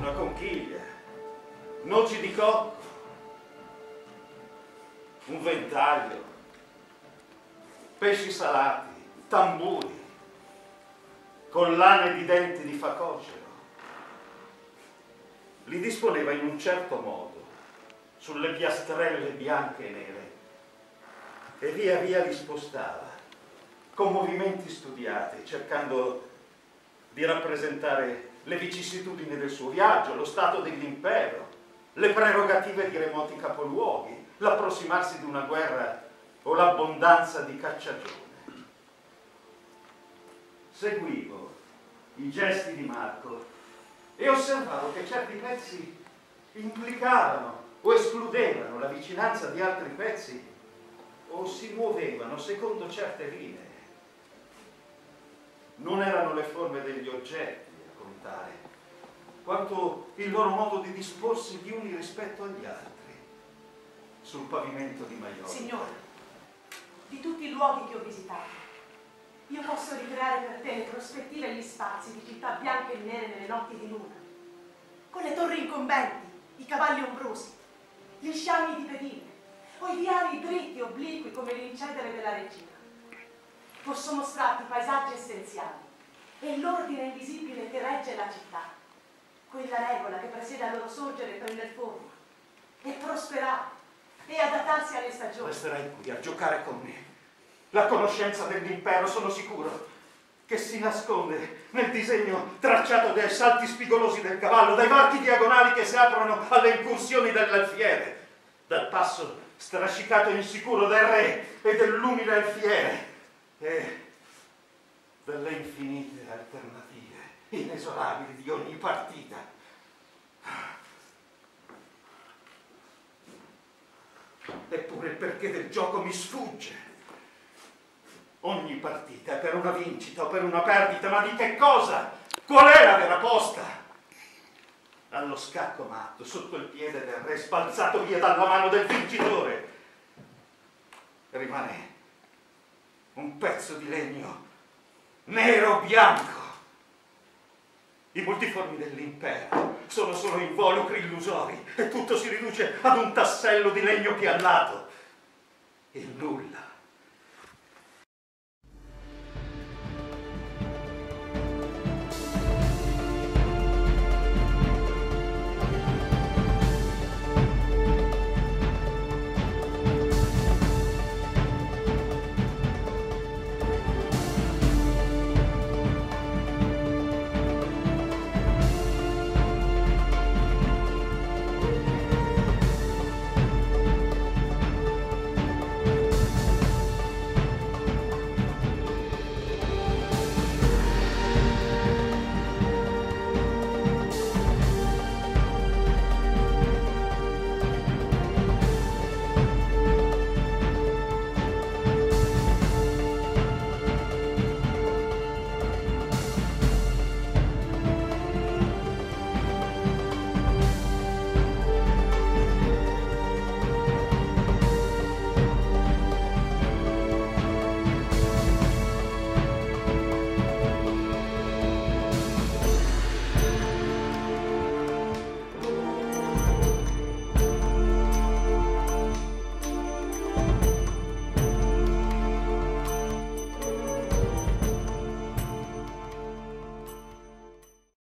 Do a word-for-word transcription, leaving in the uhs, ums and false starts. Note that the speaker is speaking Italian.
una conchiglia, noci di cocco, un ventaglio, pesci salati, tamburi, collane di denti di facocero. Li disponeva in un certo modo sulle piastrelle bianche e nere e via via li spostava con movimenti studiati, cercando di rappresentare le vicissitudini del suo viaggio, lo stato dell'impero, le prerogative di remoti capoluoghi, l'approssimarsi di una guerra o l'abbondanza di cacciagione. Seguivo i gesti di Marco e osservavo che certi pezzi implicavano o escludevano la vicinanza di altri pezzi o si muovevano secondo certe linee. Non erano le forme degli oggetti a contare, quanto il loro modo di disporsi gli uni rispetto agli altri sul pavimento di Maiorca. Signore, di tutti i luoghi che ho visitato, io posso ricreare per te le prospettive e gli spazi di città bianche e nere nelle notti di luna, con le torri incombenti, i cavalli ombrosi, gli sciami di pedine, o i viali dritti obliqui come l'incedere della regina. Posso mostrarti i paesaggi essenziali e l'ordine invisibile che regge la città, quella regola che presiede al loro sorgere e prender forma, e prosperare, e adattarsi alle stagioni. Resterai qui a giocare con me. La conoscenza dell'impero, sono sicuro, che si nasconde nel disegno tracciato dai salti spigolosi del cavallo, dai varchi diagonali che si aprono alle incursioni dell'alfiere, dal passo strascicato e insicuro del re e dell'umile alfiere, e delle infinite alternative inesorabili di ogni partita. Eppure il perché del gioco mi sfugge. Ogni partita è per una vincita o per una perdita, ma di che cosa? Qual è la vera posta? Allo scacco matto, sotto il piede del re, spalzato via dalla mano del vincitore, rimane un pezzo di legno nero o bianco. I multiformi dell'impero sono solo involucri illusori e tutto si riduce ad un tassello di legno piallato. Il nulla